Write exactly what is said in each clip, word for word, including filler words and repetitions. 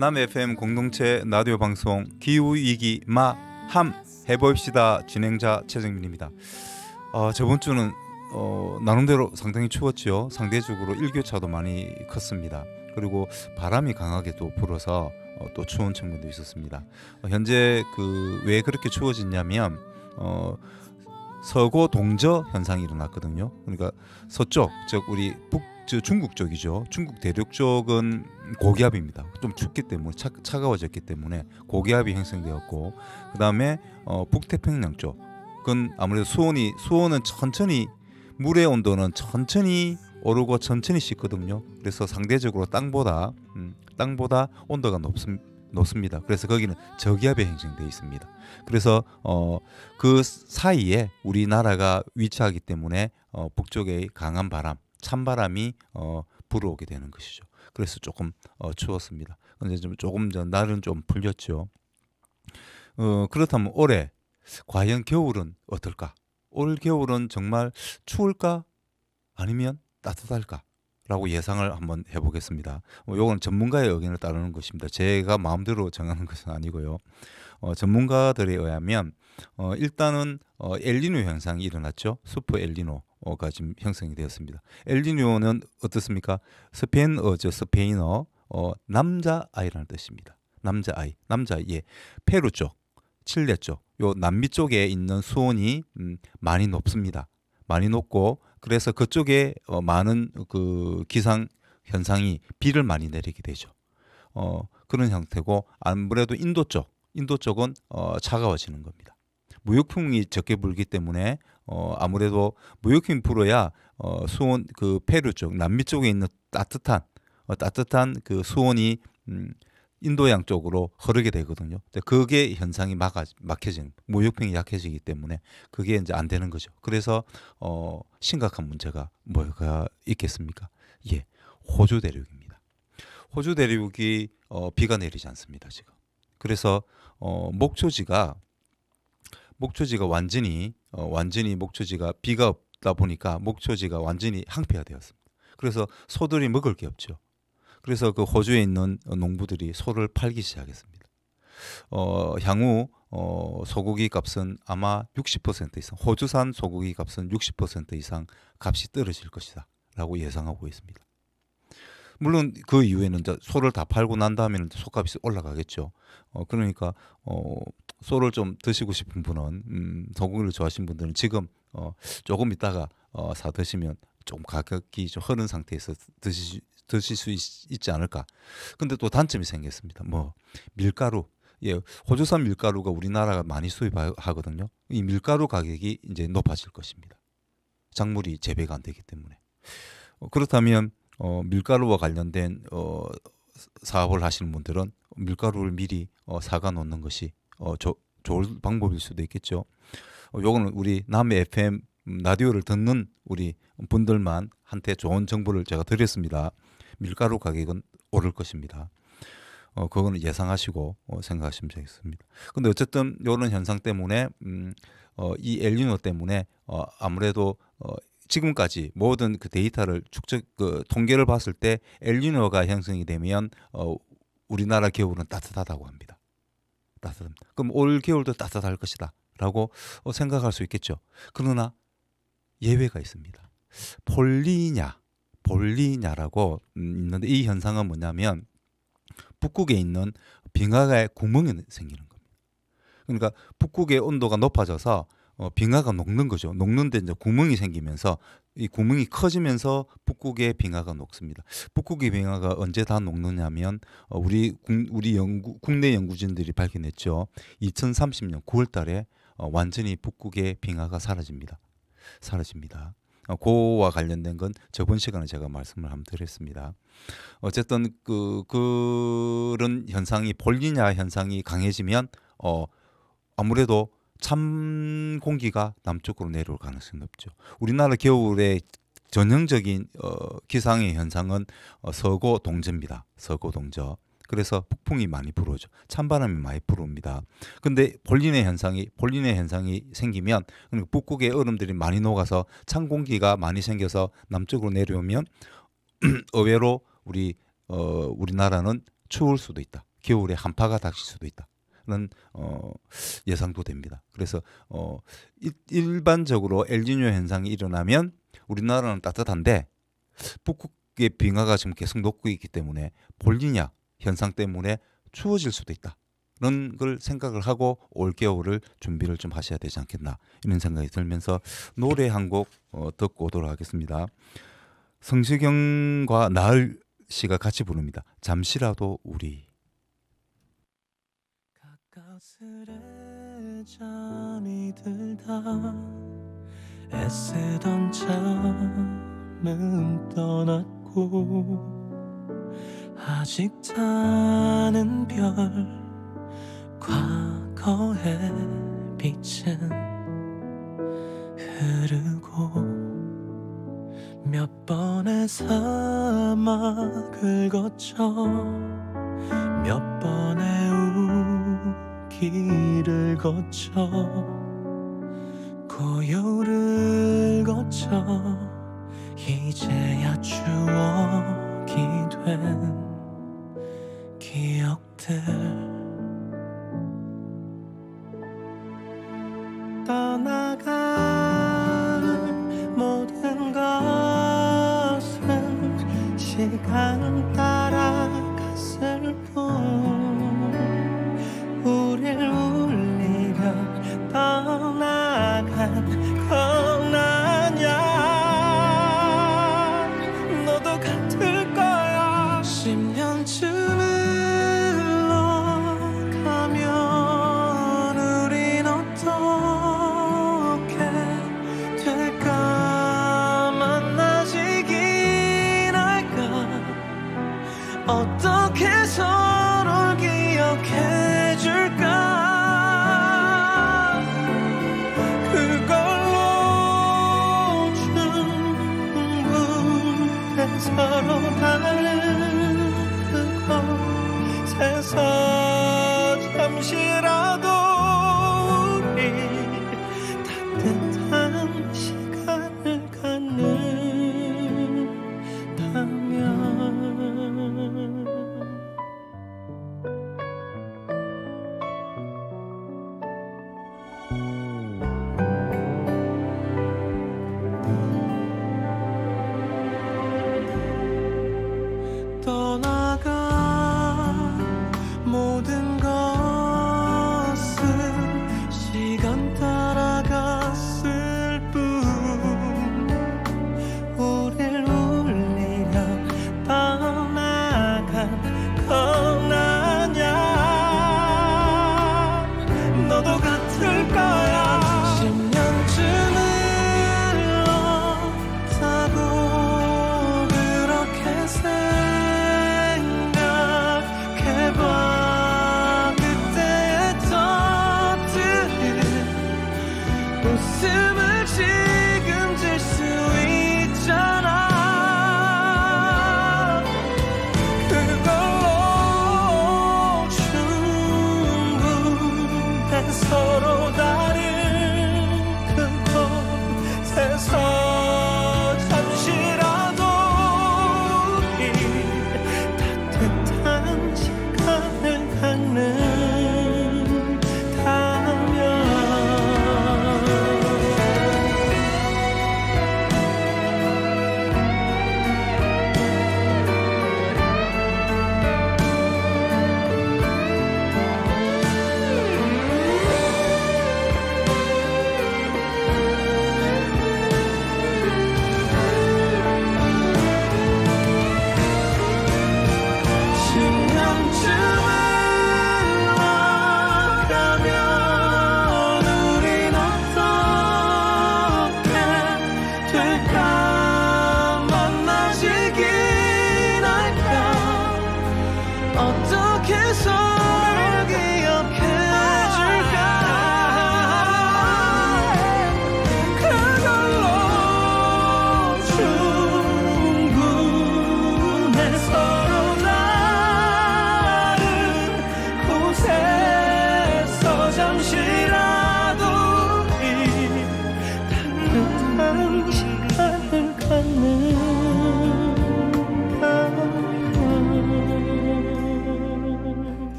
남 에프엠 공동체 라디오 방송 기후위기 마함 해봅시다. 진행자 최정민입니다. 어, 저번 주는 어, 나름대로 상당히 추웠죠. 상대적으로 일교차도 많이 컸습니다. 그리고 바람이 강하게 또 불어서 어, 또 추운 측면도 있었습니다. 어, 현재 그 왜 그렇게 추워졌냐면 어, 서고 동저 현상이 일어났거든요. 그러니까 서쪽, 즉 우리 북 저 중국 쪽이죠. 중국 대륙 쪽은 고기압입니다. 좀 춥기 때문에 차, 차가워졌기 때문에 고기압이 형성되었고, 그 다음에 어, 북태평양 쪽은 아무래도 수온이 수온은 천천히 물의 온도는 천천히 오르고 천천히 식거든요. 그래서 상대적으로 땅보다 음, 땅보다 온도가 높습, 높습니다. 그래서 거기는 저기압이 형성되어 있습니다. 그래서 어, 그 사이에 우리나라가 위치하기 때문에 어, 북쪽의 강한 바람, 찬바람이 어, 불어오게 되는 것이죠. 그래서 조금 어, 추웠습니다. 근데 좀 조금 전 날은 좀 풀렸죠. 어, 그렇다면 올해 과연 겨울은 어떨까? 올 겨울은 정말 추울까? 아니면 따뜻할까? 라고 예상을 한번 해보겠습니다. 어, 요건 전문가의 의견을 따르는 것입니다. 제가 마음대로 정하는 것은 아니고요. 어, 전문가들에 의하면 어, 일단은 어, 엘니뇨 현상이 일어났죠. 슈퍼 엘니뇨가 지금 형성이 되었습니다. 엘니뇨는 어떻습니까? 스페인어죠. 스페인어 어, 남자아이라는 뜻입니다. 남자아이, 남자아이. 예. 페루 쪽, 칠레 쪽, 요 남미 쪽에 있는 수온이 음, 많이 높습니다. 많이 높고 그래서 그쪽에 어, 많은 그 기상 현상이 비를 많이 내리게 되죠. 어, 그런 형태고 아무래도 인도 쪽, 인도 쪽은 어, 차가워지는 겁니다. 무역풍이 적게 불기 때문에 어, 아무래도 무역풍이 불어야 어, 수온 그 페루 쪽, 남미 쪽에 있는 따뜻한 어, 따뜻한 그 수온이 음, 인도양 쪽으로 흐르게 되거든요. 그게 현상이 막아, 막혀지는 무역풍이 약해지기 때문에 그게 이제 안 되는 거죠. 그래서 어, 심각한 문제가 뭐가 있겠습니까? 예, 호주 대륙입니다. 호주 대륙이 어, 비가 내리지 않습니다 지금. 그래서 어, 목초지가 목초지가 완전히 어, 완전히 목초지가 비가 없다 보니까 목초지가 완전히 항폐화되었습니다. 그래서 소들이 먹을 게 없죠. 그래서 그 호주에 있는 농부들이 소를 팔기 시작했습니다. 어, 향후 어, 소고기 값은 아마 육십 퍼센트 이상, 호주산 소고기 값은 육십 퍼센트 이상 값이 떨어질 것이다 라고 예상하고 있습니다. 물론 그 이후에는 이제 소를 다 팔고 난 다음에는 소값이 올라가겠죠. 어, 그러니까 어, 소를 좀 드시고 싶은 분은 음, 소고기를 좋아하시는 분들은 지금 어, 조금 있다가 어, 사 드시면 좀 가격이 좀 흐른 상태에서 드시, 드실 수 있, 있지 않을까. 근데 또 단점이 생겼습니다. 뭐 밀가루, 예, 호주산 밀가루가 우리나라가 많이 수입하거든요. 이 밀가루 가격이 이제 높아질 것입니다. 작물이 재배가 안 되기 때문에. 어, 그렇다면 어, 밀가루와 관련된 어, 사업을 하시는 분들은 밀가루를 미리 어, 사가 놓는 것이 어, 조, 좋을 방법일 수도 있겠죠. 어, 요거는 우리 남 에프엠 라디오를 듣는 우리 분들만 한테 좋은 정보를 제가 드렸습니다. 밀가루 가격은 오를 것입니다. 어, 그거는 예상하시고 어, 생각하시면 되겠습니다. 근데 어쨌든 이런 현상 때문에 음, 어, 이 엘니뇨 때문에 어, 아무래도 어, 지금까지 모든 그 데이터를 축적 그 통계를 봤을 때 엘니뇨가 형성이 되면 어, 우리나라 겨울은 따뜻하다고 합니다. 따뜻합니다. 그럼 올 겨울도 따뜻할 것이다라고 어, 생각할 수 있겠죠. 그러나 예외가 있습니다. 폴리냐, 폴리냐라고 있는데 이 현상은 뭐냐면 북극에 있는 빙하에 구멍이 생기는 겁니다. 그러니까 북극의 온도가 높아져서 어, 빙하가 녹는 거죠. 녹는데 이제 구멍이 생기면서 이 구멍이 커지면서 북극의 빙하가 녹습니다. 북극의 빙하가 언제 다 녹느냐면 어, 우리 우리 연구 국내 연구진들이 밝혀냈죠. 이천삼십 년 구월 달에 어, 완전히 북극의 빙하가 사라집니다. 사라집니다. 어, 그와 관련된 건 저번 시간에 제가 말씀을 한번 드렸습니다. 어쨌든 그 그런 현상이 폴리냐 현상이 강해지면 어 아무래도 찬 공기가 남쪽으로 내려올 가능성이 높죠. 우리나라 겨울에 전형적인 어, 기상의 현상은 어, 서고 동저입니다. 서고 동저. 그래서 북풍이 많이 불어오죠. 찬바람이 많이 불어옵니다. 근데 폴리네 현상이 폴리네 현상이 생기면 그러니까 북극의 얼음들이 많이 녹아서 찬 공기가 많이 생겨서 남쪽으로 내려오면 의외로 우리 어, 우리나라는 추울 수도 있다. 겨울에 한파가 닥칠 수도 있다는 어, 예상도 됩니다. 그래서 어, 일, 일반적으로 엘니뇨 현상이 일어나면 우리나라는 따뜻한데 북극의 빙하가 지금 계속 녹고 있기 때문에 볼리냐 현상 때문에 추워질 수도 있다. 그런 걸 생각을 하고 올 겨울을 준비를 좀 하셔야 되지 않겠나 이런 생각이 들면서 노래 한 곡 어, 듣고 오도록 하겠습니다. 성시경과 나을 씨가 같이 부릅니다. 잠시라도 우리. 가까스레 잠이 들다 애쓰던 잠은 떠났고 아직 자는 별 과거의 빛은 흐르고 몇 번의 사막을 거쳐 몇 번의 우기를 거쳐 고요를 거쳐 이제야 추억이 된 기억들 떠나간 모든 것은 시간 따라갔을 뿐 우릴 울리려 떠나간 건 아냐 너도 같을 거야 십 년쯤 어떻게 서로를 기억해 줄까 그걸로 충분해 서로 다른 그곳 세서 잠시라도 우리 따뜻한 시간을 갖는다면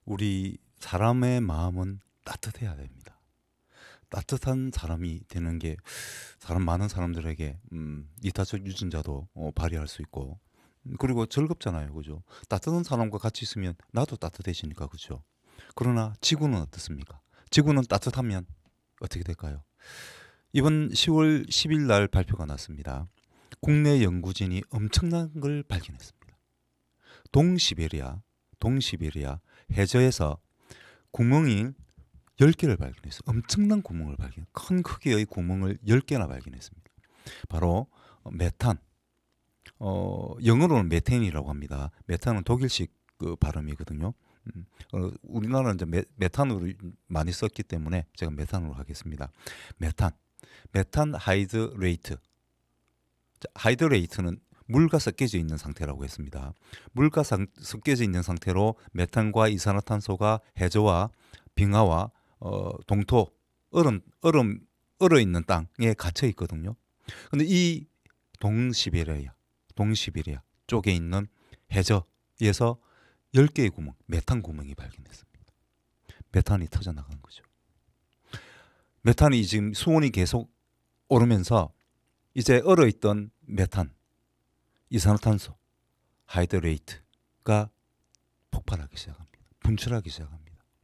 우리 사람의 마음은 따뜻해야 됩니다. 따뜻한 사람이 되는 게 사람 많은 사람들에게 음, 이타적 유전자도 어, 발휘할 수 있고 음, 그리고 즐겁잖아요, 그죠? 따뜻한 사람과 같이 있으면 나도 따뜻해지니까, 그죠? 그러나 지구는 어떻습니까? 지구는 따뜻하면 어떻게 될까요? 이번 시월 십일 날 발표가 났습니다. 국내 연구진이 엄청난 걸 발견했습니다. 동시베리아, 동시베리아 해저에서 구멍이 열 개를 발견했어요. 엄청난 구멍을 발견, 큰 크기의 구멍을 열 개나 발견했습니다. 바로 메탄, 어, 영어로는 메탄이라고 합니다. 메탄은 독일식 그 발음이거든요. 음, 어, 우리나라는 이제 메, 메탄으로 많이 썼기 때문에 제가 메탄으로 하겠습니다. 메탄, 메탄 하이드레이트. 하이드레이트는 물과 섞여져 있는 상태라고 했습니다. 물과 상, 섞여져 있는 상태로 메탄과 이산화탄소가 해저와 빙하와 어, 동토, 얼음, 얼음, 얼어 있는 땅에 갇혀 있거든요. 근데 이 동시베리아, 동시베리아 쪽에 있는 해저에서 열 개의 구멍, 메탄 구멍이 발견됐습니다. 메탄이 터져나간 거죠. 메탄이 지금 수온이 계속 오르면서 이제 얼어있던 메탄, 이산화탄소, 하이드레이트가 폭발하기 시작합니다. 분출하기 시작합니다.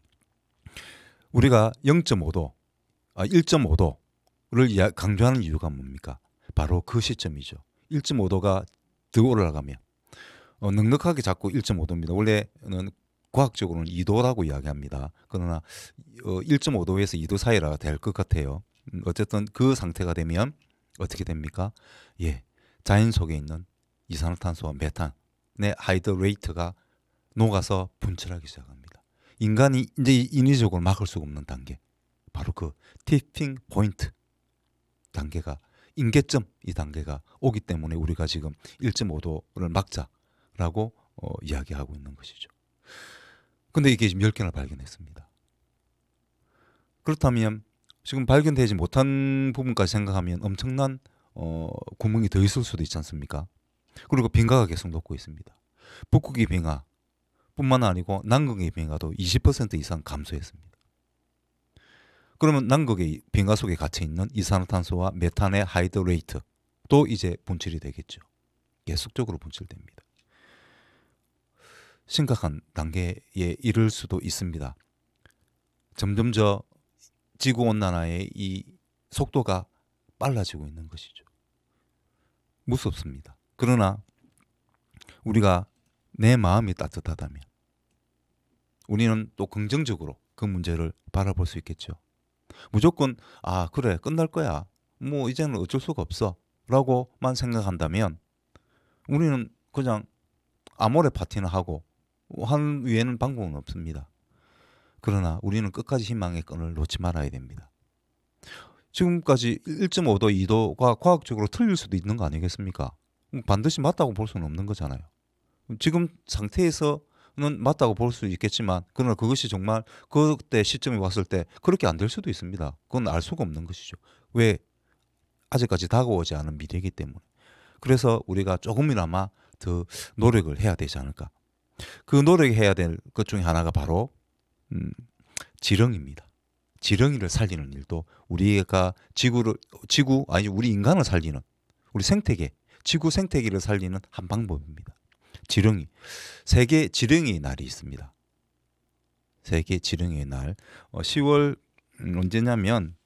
우리가 영 점 오 도, 아, 일 점 오 도를 강조하는 이유가 뭡니까? 바로 그 시점이죠. 일 점 오 도가 더 올라가면 어, 넉넉하게 잡고 일 점 오 도입니다. 원래는 과학적으로는 이 도라고 이야기합니다. 그러나 어, 일 점 오 도에서 이 도 사이라 될 것 같아요. 음, 어쨌든 그 상태가 되면 어떻게 됩니까? 예, 자연 속에 있는 이산화탄소와 메탄의 하이드레이트가 녹아서 분출하기 시작합니다. 인간이 이제 인위적으로 막을 수가 없는 단계, 바로 그 티핑 포인트 단계가, 임계점 이 단계가 오기 때문에 우리가 지금 일 점 오 도를 막자라고 어, 이야기하고 있는 것이죠. 근데 이게 지금 열 개나 발견했습니다. 그렇다면 지금 발견되지 못한 부분까지 생각하면 엄청난 어, 구멍이 더 있을 수도 있지 않습니까? 그리고 빙하가 계속 녹고 있습니다. 북극의 빙하 뿐만 아니고 남극의 빙하도 이십 퍼센트 이상 감소했습니다. 그러면 남극의 빙하 속에 갇혀있는 이산화탄소와 메탄의 하이드레이트도 이제 분출이 되겠죠. 계속적으로 분출됩니다. 심각한 단계에 이를 수도 있습니다. 점점 저 지구온난화의 이 속도가 빨라지고 있는 것이죠. 무섭습니다. 그러나 우리가 내 마음이 따뜻하다면 우리는 또 긍정적으로 그 문제를 바라볼 수 있겠죠. 무조건 아 그래 끝날 거야, 뭐 이제는 어쩔 수가 없어 라고만 생각한다면 우리는 그냥 아모레 파티는 하고 한 외에는 방법은 없습니다. 그러나 우리는 끝까지 희망의 끈을 놓지 말아야 됩니다. 지금까지 일 점 오 도, 이 도가 과학적으로 틀릴 수도 있는 거 아니겠습니까? 반드시 맞다고 볼 수는 없는 거잖아요. 지금 상태에서는 맞다고 볼 수 있겠지만 그러나 그것이 정말 그때 시점이 왔을 때 그렇게 안 될 수도 있습니다. 그건 알 수가 없는 것이죠. 왜? 아직까지 다가오지 않은 미래이기 때문에. 그래서 우리가 조금이나마 더 노력을 해야 되지 않을까. 그 노력해야 될 것 중에 하나가 바로 음, 지렁이입니다. 지렁이를 살리는 일도 우리가 지구를 지구 아니 우리 인간을 살리는, 우리 생태계, 지구 생태계를 살리는 한 방법입니다. 지렁이. 세계 지렁이의 날이 있습니다. 세계 지렁이의 날. 어, 시월 음, 언제냐면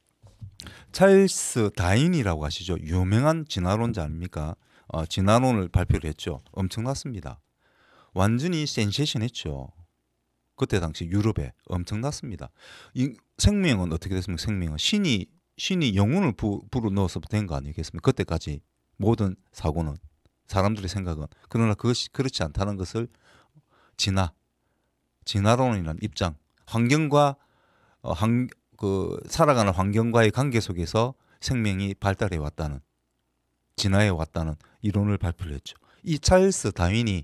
찰스 다윈이라고 아시죠? 유명한 진화론자 아닙니까? 어, 진화론을 발표를 했죠. 엄청났습니다. 완전히 센세이션했죠. 그때 당시 유럽에 엄청났습니다. 이 생명은 어떻게 됐습니까? 생명은 신이 신이 영혼을 부, 불어 넣어서 된 거 아니겠습니까? 그때까지 모든 사고는, 사람들의 생각은. 그러나 그것이 그렇지 않다는 것을 진화, 진화론이라는 입장, 환경과 어, 한, 그 살아가는 환경과의 관계 속에서 생명이 발달해 왔다는, 진화해 왔다는 이론을 발표를 했죠. 이 찰스 다윈이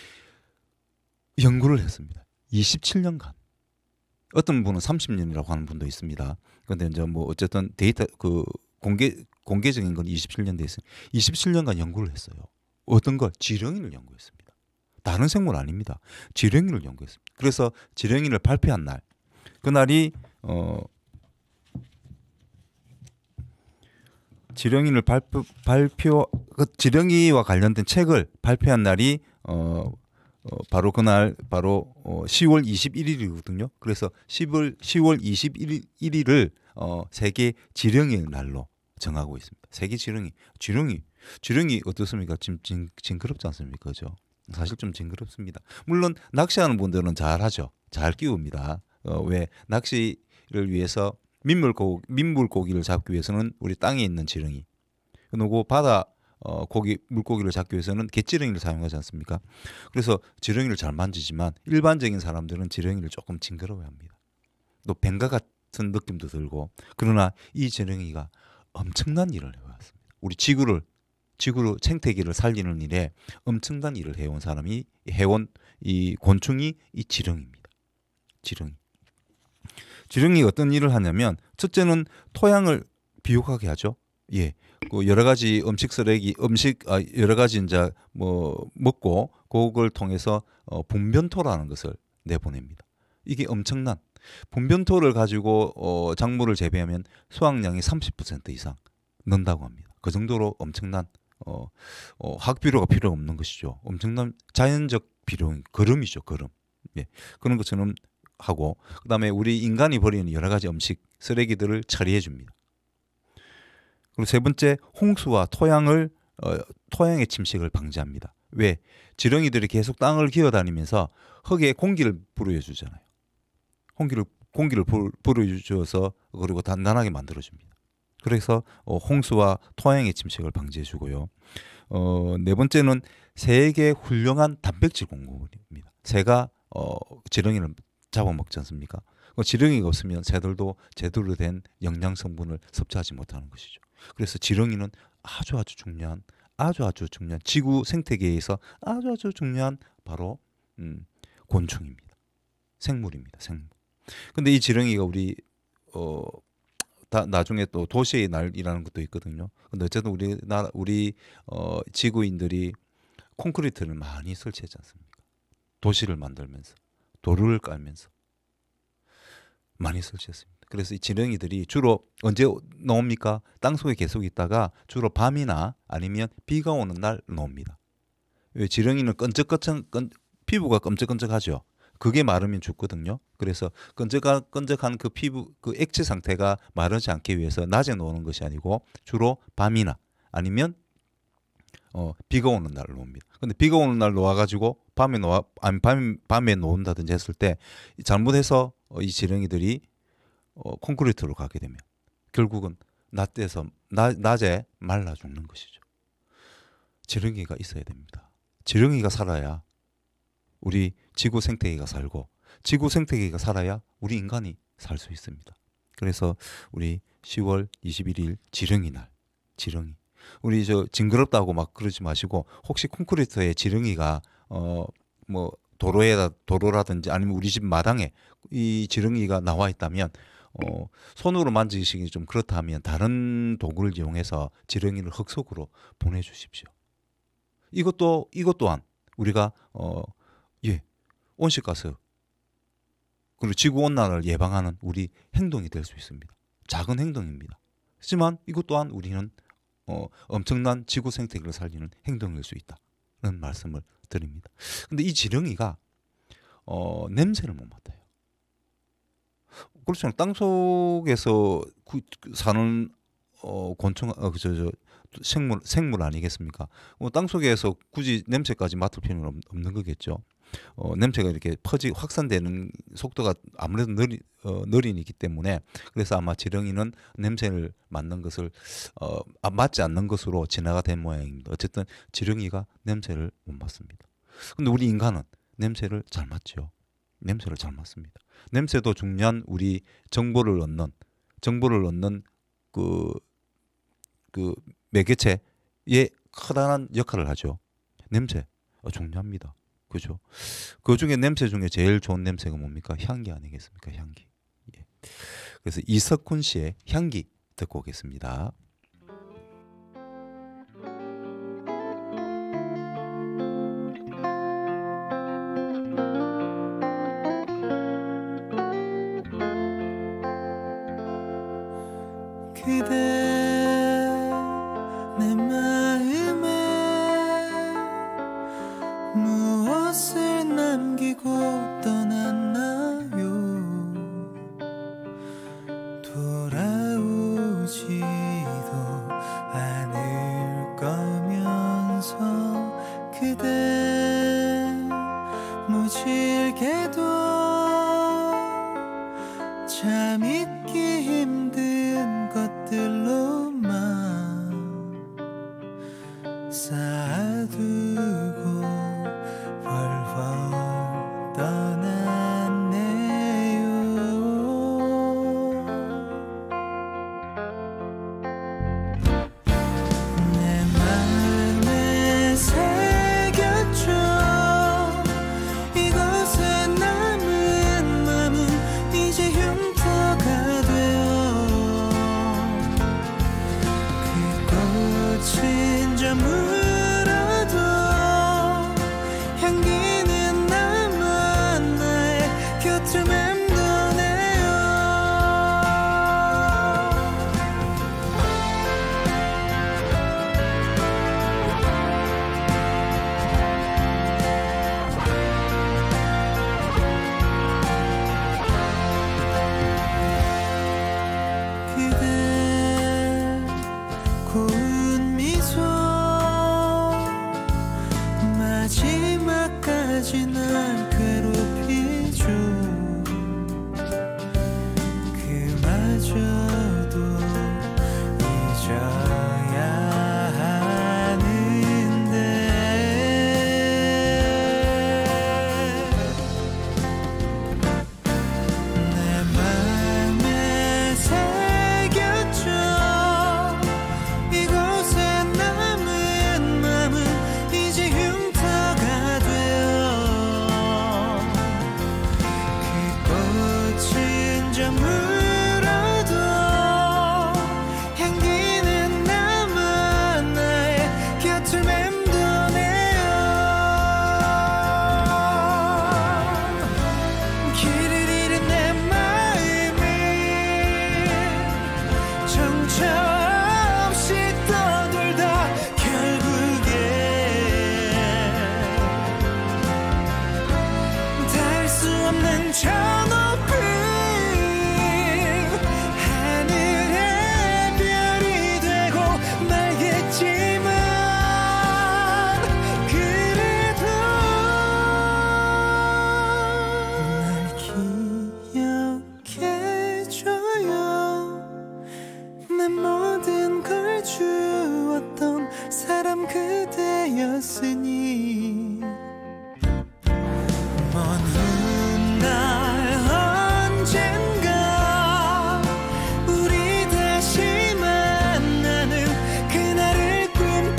연구를 했습니다. 이십칠 년간. 어떤 분은 삼십 년이라고 하는 분도 있습니다. 그런데 이제 뭐 어쨌든 데이터 그 공개 공개적인 건 이십칠 년 돼 있어요. 이십칠 년간 연구를 했어요. 어떤 걸? 지렁이를 연구했습니다. 다른 생물 아닙니다. 지렁이를 연구했습니다. 그래서 지렁이를 발표한 날, 그날이 어, 지렁이를 발표, 발표 그 지렁이와 관련된 책을 발표한 날이 어, 어, 바로 그날 바로 어, 시월 이십일일이거든요. 그래서 시월 시월 이십일일을 어, 세계 지렁이 날로 정하고 있습니다. 세계 지렁이, 지렁이, 지렁이 어떻습니까? 좀 징, 징그럽지 않습니까? 그죠? 사실 좀 징그럽습니다. 물론 낚시하는 분들은 잘 하죠. 잘 끼웁니다. 어, 왜 낚시를 위해서 민물고 민물고기를 잡기 위해서는 우리 땅에 있는 지렁이, 그리고 바다 어, 고기 물고기를 잡기 위해서는 갯지렁이를 사용하지 않습니까? 그래서 지렁이를 잘 만지지만 일반적인 사람들은 지렁이를 조금 징그러워합니다. 또 뱀과 같은 느낌도 들고. 그러나 이 지렁이가 엄청난 일을 해왔습니다. 우리 지구를 지구로 생태계를 살리는 일에 엄청난 일을 해온 사람이 해온 이 곤충이 이 지렁이입니다. 지렁이. 지렁이가 어떤 일을 하냐면 첫째는 토양을 비옥하게 하죠. 예, 그 여러 가지 음식 쓰레기, 음식 아, 여러 가지 이제 뭐 먹고 그걸 통해서 어, 분변토라는 것을 내보냅니다. 이게 엄청난 분변토를 가지고 어, 작물을 재배하면 수확량이 삼십 퍼센트 이상 는다고 합니다. 그 정도로 엄청난 어, 어, 화학 비료가 필요 없는 것이죠. 엄청난 자연적 비료, 거름이죠, 거름. 예, 그런 것처럼 하고, 그다음에 우리 인간이 버리는 여러 가지 음식 쓰레기들을 처리해 줍니다. 그리고 세 번째, 홍수와 토양을 어, 토양의 침식을 방지합니다. 왜? 지렁이들이 계속 땅을 기어다니면서 흙에 공기를 불어넣어 주잖아요. 공기를 공기를 불어넣어 줘서 그리고 단단하게 만들어 줍니다. 그래서 어, 홍수와 토양의 침식을 방지해 주고요. 어, 네 번째는 새에게 훌륭한 단백질 공급입니다. 새가 어, 지렁이를 잡아먹지 않습니까? 지렁이가 없으면 새들도 제대로 된 영양 성분을 섭취하지 못하는 것이죠. 그래서 지렁이는 아주 아주 중요한 아주 아주 중요한 지구 생태계에서 아주 아주 중요한 바로 음, 곤충입니다. 생물입니다. 생물. 근데 이 지렁이가 우리 어, 다 나중에 또 도시의 날이라는 것도 있거든요. 근데 어쨌든 우리 나라 우리 어, 지구인들이 콘크리트를 많이 설치하지 않습니까? 도시를 만들면서 도로를 깔면서 많이 설치했습니다. 그래서 이 지렁이들이 주로 언제 나옵니까? 땅속에 계속 있다가 주로 밤이나 아니면 비가 오는 날 나옵니다. 왜? 지렁이는 끈적끈적 끈, 피부가 끈적끈적하죠. 그게 마르면 죽거든요. 그래서 끈적한, 끈적한 그 피부 그 액체 상태가 마르지 않기 위해서 낮에 노는 것이 아니고 주로 밤이나 아니면 어, 비가 오는 날 놓습니다. 근데 비가 오는 날 놓아가지고 밤에 놓아 아니 밤 밤에 놓는다든지 했을 때 잘못해서 어, 이 지렁이들이 어, 콘크리트로 가게 되면 결국은 낮에서 낮, 낮에 말라 죽는 것이죠. 지렁이가 있어야 됩니다. 지렁이가 살아야 우리 지구 생태계가 살고 지구 생태계가 살아야 우리 인간이 살 수 있습니다. 그래서 우리 시월 이십일일 지렁이 날, 지렁이. 우리 저 징그럽다고 막 그러지 마시고 혹시 콘크리트에 지렁이가 어 뭐 도로에다 도로라든지 아니면 우리 집 마당에 이 지렁이가 나와 있다면 어 손으로 만지시기 좀 그렇다면 다른 도구를 이용해서 지렁이를 흙 속으로 보내주십시오. 이것도 이것 또한 우리가 어 예 온실가스 그리고 지구 온난화를 예방하는 우리 행동이 될 수 있습니다. 작은 행동입니다. 하지만 이것 또한 우리는 어, 엄청난 지구 생태계를 살리는 행동일 수 있다는 말씀을 드립니다. 근데 이 지렁이가 어, 냄새를 못 맡아요. 그렇죠. 땅 속에서 구, 사는 어, 곤충, 어, 저, 저, 생물, 생물 아니겠습니까? 어, 땅 속에서 굳이 냄새까지 맡을 필요는 없는 거겠죠. 어, 냄새가 이렇게 퍼지 확산되는 속도가 아무래도 느리, 어, 느리기 때문에 그래서 아마 지렁이는 냄새를 맡는 것을 어, 아, 맡지 않는 것으로 진화가 된 모양입니다. 어쨌든 지렁이가 냄새를 못 맡습니다. 근데 우리 인간은 냄새를 잘 맡죠. 냄새를 잘 맡습니다. 냄새도 중요한 우리 정보를 얻는 정보를 얻는 그, 그 매개체의 커다란 역할을 하죠. 냄새 어, 중요합니다. 그죠? 그 중에 냄새 중에 제일 좋은 냄새가 뭡니까? 향기 아니겠습니까? 향기. 예. 그래서 이석훈 씨의 향기 듣고 오겠습니다. 쌓아두고 훨훨 떠났네요. 내 맘에 새겼죠. 이곳에 남은 맘은 이제 흉터가 되어 그 꽃은 저 물어도 향기는 남아 나의 곁을 맴도네요. 그대 고운 미소 마지막까지 날 괴롭히죠. 그마저도 잊어야 하는데 내 맘에 새겼죠. 이곳에 남은 맘은 이제 흉터가 되어 그 꽃은 저 물어도 향기는 남아 나의 곁을 맴도네요. 길을 잃은 내 마음이 정처 없이 떠돌다 결국에 닿을 수 없는 저 높은 하늘의 별이 되고 말겠지만 그래도 날 기억해줘요. 내 모든 걸 주었던 사람 그대였으니 먼 훗날 언젠가 우리 다시 만나는 그날을 꿈꿔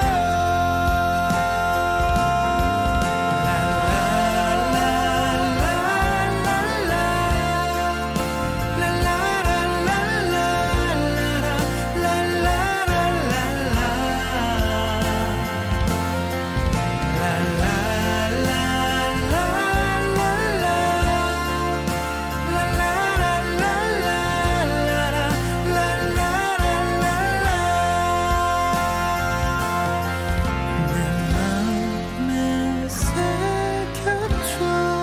내 맘에 새겼죠.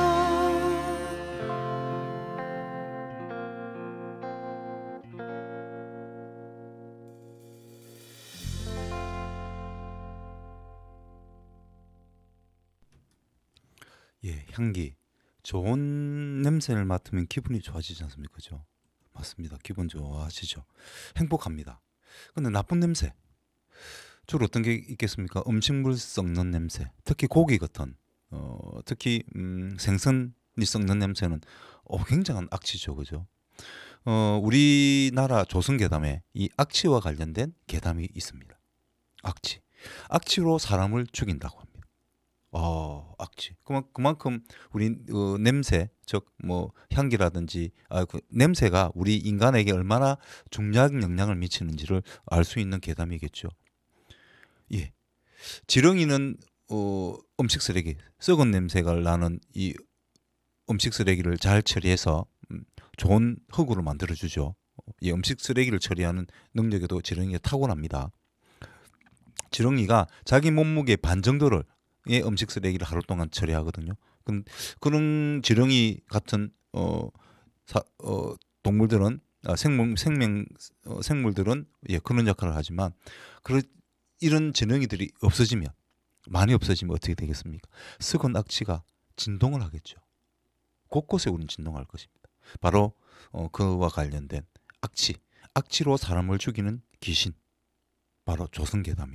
예, 향기. 좋은 냄새를 맡으면 기분이 좋아지지 않습니까? 그죠? 맞습니다. 기분 좋아지죠. 행복합니다. 근데 나쁜 냄새. 주로 어떤 게 있겠습니까? 음식물 썩는 냄새. 특히 고기 같은 어, 특히 음, 생선이 썩는 냄새는 어, 굉장한 악취죠. 그죠? 어, 우리나라 조선괴담에 이 악취와 관련된 괴담이 있습니다. 악취. 악취로 사람을 죽인다고 합니다. 어, 악취. 그만, 그만큼 우리 어, 냄새, 즉 뭐 향기라든지 아, 그 냄새가 우리 인간에게 얼마나 중요한 영향을 미치는지를 알 수 있는 괴담이겠죠. 예. 지렁이는 어, 음식 쓰레기, 썩은 냄새가 나는 이 음식 쓰레기를 잘 처리해서 음, 좋은 흙으로 만들어 주죠. 이 음식 쓰레기를 처리하는 능력에도 지렁이가 타고납니다. 지렁이가 자기 몸무게 반 정도를 의 음식 쓰레기를 하루 동안 처리하거든요. 그런 그런 지렁이 같은 어, 사, 어 동물들은 아, 생물 생명 어, 생물들은 예 그런 역할을 하지만 그런 이런 지렁이들이 없어지면 많이 없어지면 어떻게 되겠습니까? 썩은 악취가 진동을 하겠죠. 곳곳에 우리는 진동할 것입니다. 바로 어, 그와 관련된 악취, 악취로 사람을 죽이는 귀신, 바로 조선괴담입니다.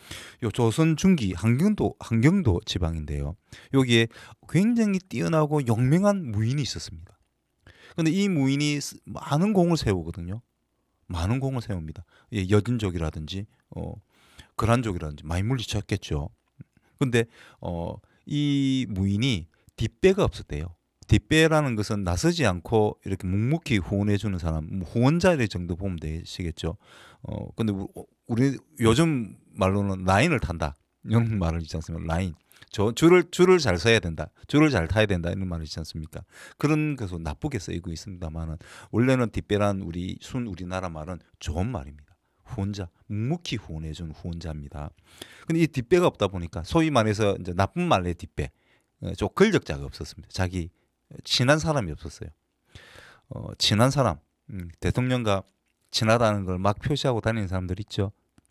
요 조선 중기 한경도 한경도 지방인데요. 여기에 굉장히 뛰어나고 용맹한 무인이 있었습니다. 근데 이 무인이 스- 많은 공을 세우거든요. 많은 공을 세웁니다. 예, 여진족이라든지 어, 거란족이라든지 많이 물리쳤겠죠. 근데 어, 이 무인이 뒷배가 없었대요. 뒷배라는 것은 나서지 않고 이렇게 묵묵히 후원해 주는 사람, 뭐 후원자의 정도 보면 되시겠죠. 어, 근데 우- 우리 요즘 말로는 라인을 탄다 이런 말을 있지 않습니까? 라인. 저 줄을 줄을 잘 서야 된다. 줄을 잘 타야 된다 이런 말을 있지 않습니까? 그런 것은 나쁘게 쓰이고 있습니다만은 원래는 뒷배란 우리 순 우리나라 말은 좋은 말입니다. 후원자, 묵묵히 후원해 준 후원자입니다. 근데 이 뒷배가 없다 보니까 소위 말해서 이제 나쁜 말의 뒷배, 어, 좀 근력자가 없었습니다. 자기 친한 사람이 없었어요. 어, 친한 사람, 음, 대통령과 친하다는 걸 막 표시하고 다니는 사람들 있죠.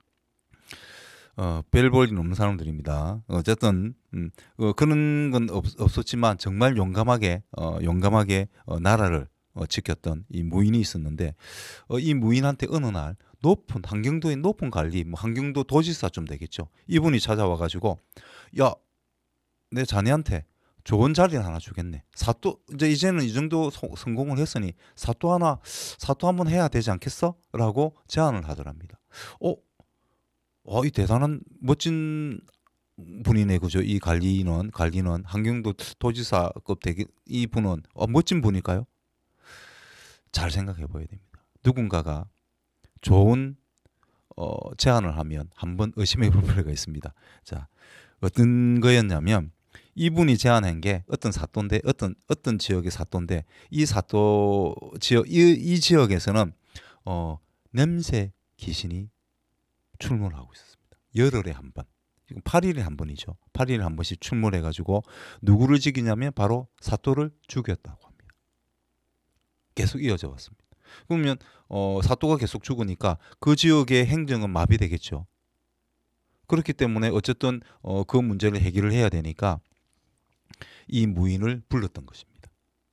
어, 별 볼 일 없는 사람들입니다. 어쨌든 음, 어, 그런 건 없, 없었지만 정말 용감하게 어, 용감하게 어, 나라를 어, 지켰던 이 무인이 있었는데 어, 이 무인한테 어느 날 높은 한경도의 높은 관리, 뭐 한경도 도지사 좀 되겠죠. 이분이 찾아와 가지고 야, 내 자네한테 좋은 자리를 하나 주겠네. 사또 이제 이제는 이 정도 소- 성공을 했으니 사또 하나 사또 한번 해야 되지 않겠어?라고 제안을 하더랍니다. 어, 어, 이 대단한 멋진 분이네, 그죠? 이 관리는 관리는 한경도 도지사급 되기 이 분은 어, 멋진 분일까요? 잘 생각해 봐야 됩니다. 누군가가 좋은 어, 제안을 하면 한번 의심해 볼 필요가 있습니다. 자, 어떤 거였냐면 이분이 제안한 게 어떤 사또인데 어떤 어떤 지역의 사또인데 이 사또 지역 이, 이 지역에서는 어, 냄새 귀신이 출몰하고 있었습니다. 열흘에 한 번. 지금 팔 일에 한 번이죠. 팔 일에 한 번씩 출몰해 가지고 누구를 죽이냐면 바로 사또를 죽였다고 합니다. 계속 이어져 왔습니다. 그러면 어, 사또가 계속 죽으니까 그 지역의 행정은 마비되겠죠. 그렇기 때문에 어쨌든 어, 그 문제를 해결을 해야 되니까 이 무인을 불렀던 것입니다.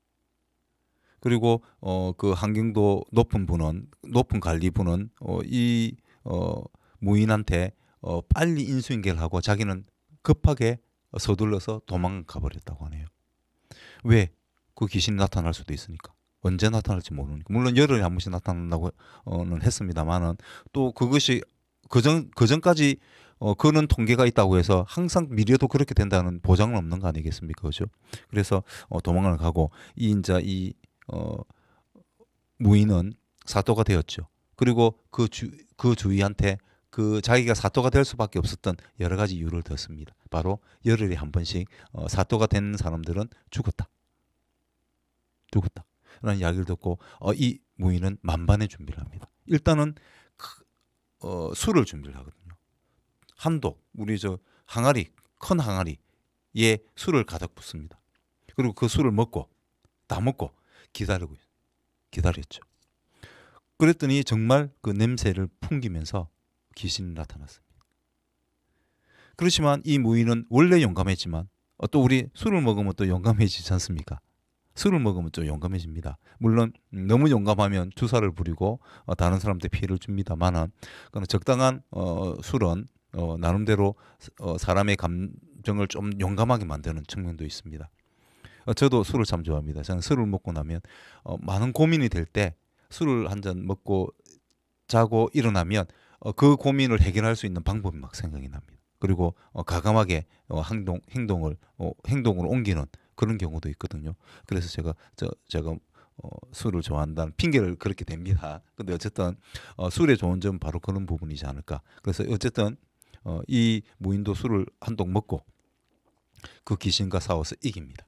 그리고 어, 그 한경도 높은 분은 높은 관리분은 어, 이 어, 무인한테 어, 빨리 인수인계를 하고 자기는 급하게 서둘러서 도망가 버렸다고 하네요. 왜? 그 귀신이 나타날 수도 있으니까. 언제 나타날지 모르니까. 물론 열흘에 한 번씩 나타난다고는 했습니다만은 또 그것이 그전 그전까지 어, 그런 통계가 있다고 해서 항상 미래도 그렇게 된다는 보장은 없는 거 아니겠습니까? 그죠? 그래서 어, 도망을 가고 이 인자 이 어, 무인은 사또가 되었죠. 그리고 그 주 그 주위한테 그 자기가 사또가 될 수밖에 없었던 여러 가지 이유를 뒀습니다. 바로 열흘에 한 번씩 어, 사또가 된 사람들은 죽었다. 죽었다. 라는 이야기를 듣고 어, 이 무인은 만반의 준비를 합니다. 일단은 크- 어, 술을 준비를 하거든요. 한도 우리 저 항아리 큰 항아리에 술을 가득 붓습니다. 그리고 그 술을 먹고 다 먹고 기다리고 기다렸죠. 그랬더니 정말 그 냄새를 풍기면서 귀신이 나타났습니다. 그렇지만 이 무인은 원래 용감했지만 어, 또 우리 술을 먹으면 또 용감해지지 않습니까? 술을 먹으면 좀 용감해집니다. 물론 음, 너무 용감하면 주사를 부리고 어, 다른 사람한테 피해를 줍니다만은 그건 적당한 어, 술은 어, 나름대로 어, 사람의 감정을 좀 용감하게 만드는 측면도 있습니다. 어, 저도 술을 참 좋아합니다. 저는 술을 먹고 나면 어, 많은 고민이 될 때 술을 한 잔 먹고 자고 일어나면 어, 그 고민을 해결할 수 있는 방법이 막 생각이 납니다. 그리고 어, 가감하게 어, 행동 행동을 어, 행동으로 옮기는 그런 경우도 있거든요. 그래서 제가 저 제가 어, 술을 좋아한다는 핑계를 그렇게 댑니다. 근데 어쨌든 어, 술의 좋은 점은 바로 그런 부분이지 않을까. 그래서 어쨌든 어, 이 무인도 술을 한 독 먹고 그 귀신과 싸워서 이깁니다.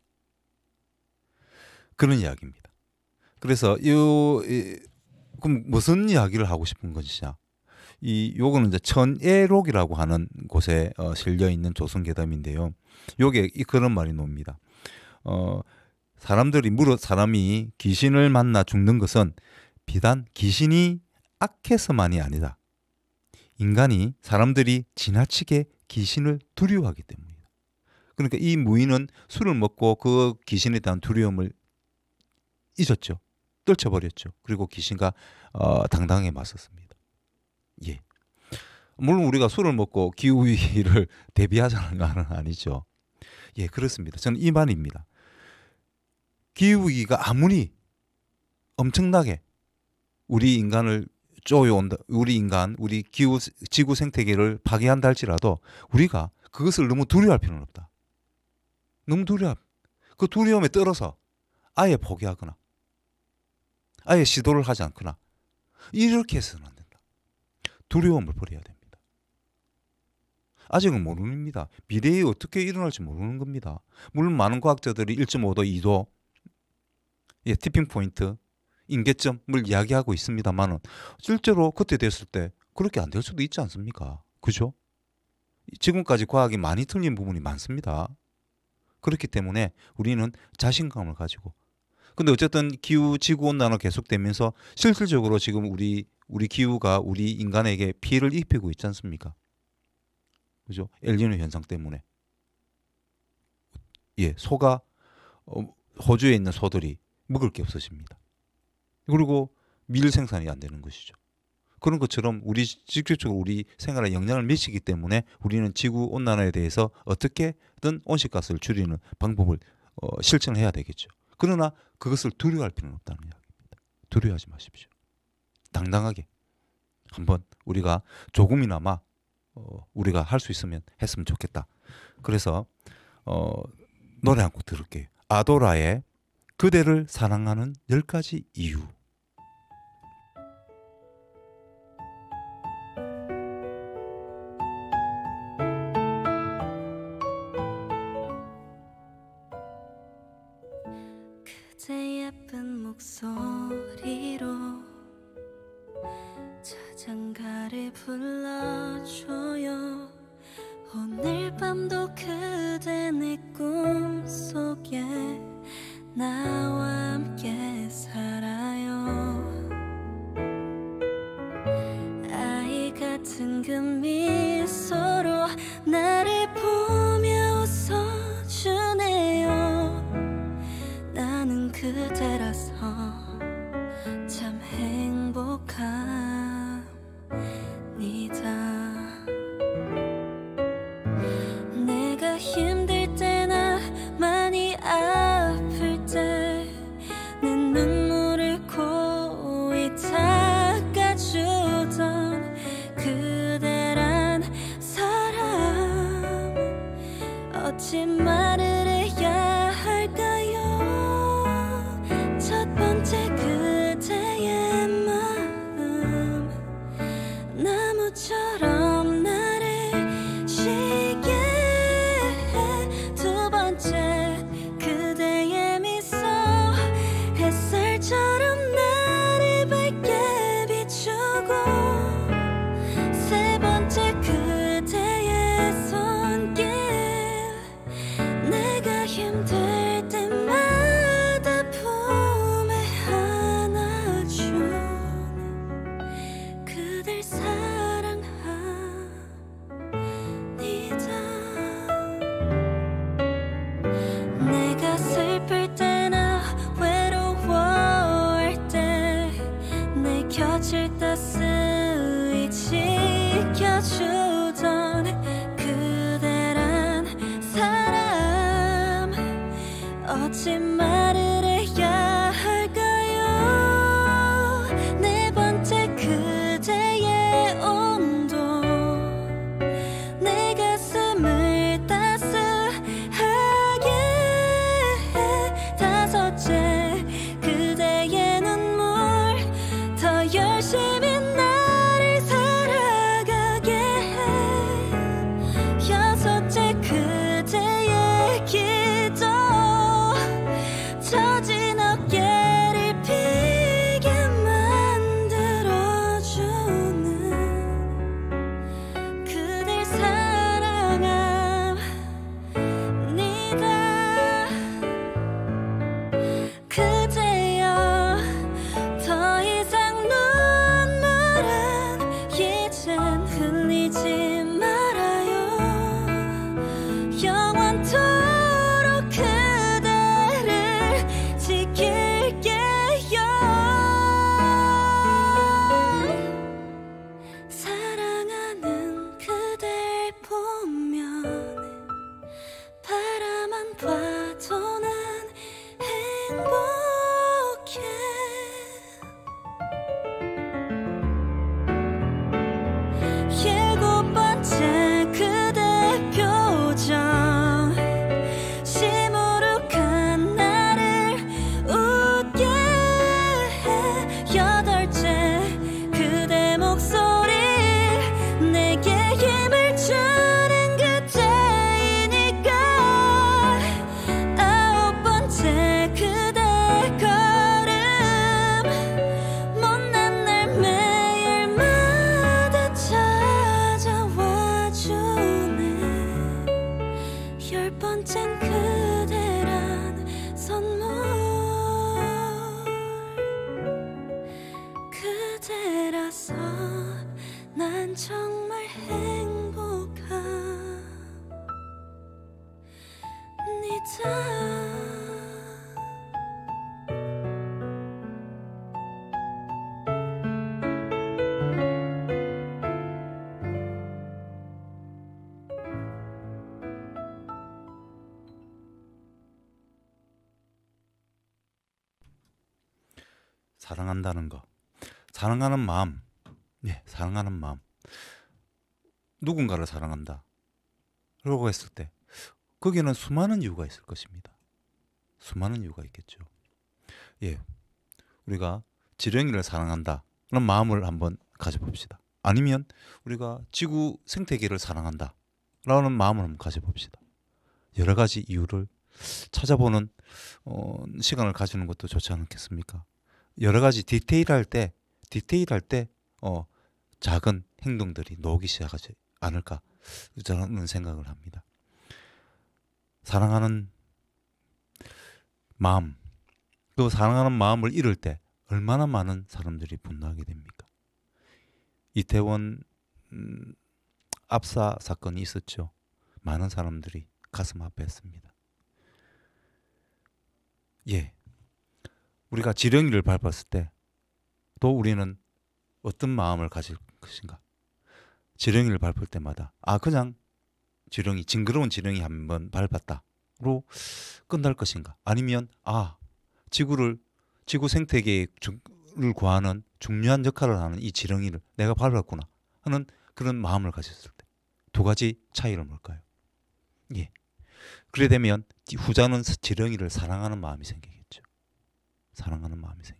그런 이야기입니다. 그래서 이, 이 그럼 무슨 이야기를 하고 싶은 것이냐? 이 요거는 이제 천예록이라고 하는 곳에 어, 실려 있는 조선괴담인데요. 요게 이 그런 말이 나옵니다. 어, 사람들이 물어 사람이 귀신을 만나 죽는 것은 비단 귀신이 악해서만이 아니다. 인간이 사람들이 지나치게 귀신을 두려워하기 때문이다. 그러니까 이 무인은 술을 먹고 그 귀신에 대한 두려움을 잊었죠. 떨쳐버렸죠. 그리고 귀신과 어, 당당하게 맞섰습니다. 예. 물론 우리가 술을 먹고 기후 위기를 대비하자는 말은 아니죠. 예, 그렇습니다. 저는 이 말입니다. 기후 위기가 아무리 엄청나게 우리 인간을 쪼여온다, 우리 인간, 우리 기후 지구 생태계를 파괴한다 할지라도 우리가 그것을 너무 두려워할 필요는 없다. 너무 두려워. 그 두려움에 떨어서 아예 포기하거나 아예 시도를 하지 않거나 이렇게 해서는 안 된다. 두려움을 버려야 됩니다. 아직은 모릅니다. 미래에 어떻게 일어날지 모르는 겁니다. 물론 많은 과학자들이 일 점 오 도, 이 도, 예, 티핑 포인트, 임계점을 이야기하고 있습니다만은 실제로 그때 됐을 때 그렇게 안 될 수도 있지 않습니까? 그죠? 지금까지 과학이 많이 틀린 부분이 많습니다. 그렇기 때문에 우리는 자신감을 가지고, 근데 어쨌든 기후 지구 온난화 계속되면서 실질적으로 지금 우리 우리 기후가 우리 인간에게 피해를 입히고 있지 않습니까? 그죠? 엘니뇨 현상 때문에. 예, 소가 어, 호주에 있는 소들이 먹을 게 없어집니다. 그리고 밀 생산이 안 되는 것이죠. 그런 것처럼 우리 직접적으로 우리 생활에 영향을 미치기 때문에 우리는 지구 온난화에 대해서 어떻게든 온실가스를 줄이는 방법을 어, 실천을 해야 되겠죠. 그러나 그것을 두려워할 필요는 없다는 이야기입니다. 두려워하지 마십시오. 당당하게 한번 우리가 조금이나마 어, 우리가 할 수 있으면 했으면 좋겠다. 그래서 어, 노래 한 곡 들을게요. 아도라의 그대를 사랑하는 열 가지 이유. 그대 예쁜 목소리로 자장가를 불러줘요. 오늘 밤도 그대 내 꿈속에 나와 함께 살아요. 아이 같은 그 미소로 나를 보며 웃어주네요. 나는 그대라서 참 행복합니다. 내가 힘들 때나 많이 아플 때 내 눈물을 고이 닦아주던 그대란 사람 어찌 말을 해야 할까요? 첫 번째 그대의 마음 나무처럼 나를 쉬게 해. 두 번째 그대의 미소 햇살처럼 나를 밝게 비추고 세 번째 그대의 손길 내가 힘들 때마다 품에 안아준 그댈 사랑합니다. 내가 슬플 때나 외로워할 때 내 곁을 따스히 지켜주던 그대란 사람 어찌 말을 해야 할까요? 네 번째 그대의 온도 내 가슴을 따스하게 해. 다섯째 그대의 눈물 더 열심히 나를 살아가게 해. 여섯째 그대의 기도 사랑한다는 거, 사랑하는 마음, 예, 사랑하는 마음. 누군가를 사랑한다. 라고 했을 때 거기에는 수많은 이유가 있을 것입니다. 수많은 이유가 있겠죠. 예, 우리가 지렁이를 사랑한다. 그런 마음을 한번 가져봅시다. 아니면 우리가 지구 생태계를 사랑한다. 라는 마음을 한번 가져봅시다. 여러 가지 이유를 찾아보는 어, 시간을 가지는 것도 좋지 않겠습니까? 여러 가지 디테일할 때, 디테일할 때 어, 작은 행동들이 나오기 시작하지 않을까 저는 생각을 합니다. 사랑하는 마음, 그 사랑하는 마음을 잃을 때 얼마나 많은 사람들이 분노하게 됩니까? 이태원 음, 압사 사건이 있었죠. 많은 사람들이 가슴 아파했습니다. 예, 우리가 지렁이를 밟았을 때 또 우리는 어떤 마음을 가질 것인가? 지렁이를 밟을 때마다 아 그냥 지렁이, 징그러운 지렁이 한번 밟았다로 끝날 것인가? 아니면 아 지구를 지구 생태계를 구하는 중요한 역할을 하는 이 지렁이를 내가 밟았구나 하는 그런 마음을 가졌을 때 두 가지 차이를 뭘까요? 예, 그래 되면 후자는 지렁이를 사랑하는 마음이 생기겠죠. 사랑하는 마음이 생깁니다.